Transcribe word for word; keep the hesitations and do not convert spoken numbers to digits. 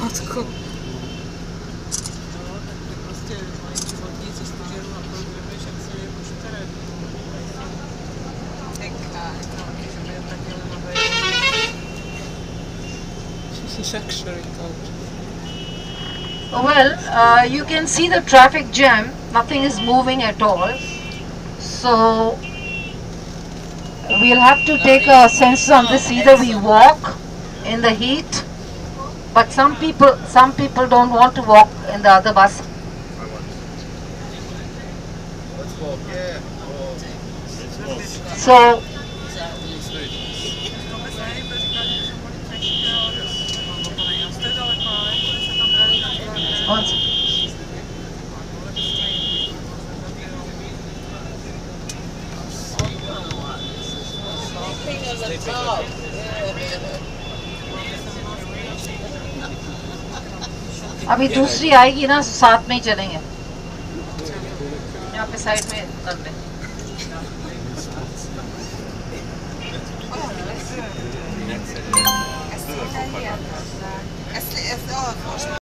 matko. Proste moji životníci studiujú a programy, však sa je už terén. Eka, keďže majú také lenové. Luxury culture. Well, uh, you can see the traffic jam. Nothing is moving at all. So we'll have to take a sense on this. Either we walk in the heat, but some people some people don't want to walk in the other bus. Let's walk, yeah. So One second. अभी दूसरी आएगी ना, साथ में ही चलेंगे. यहाँ पे side में कर लें.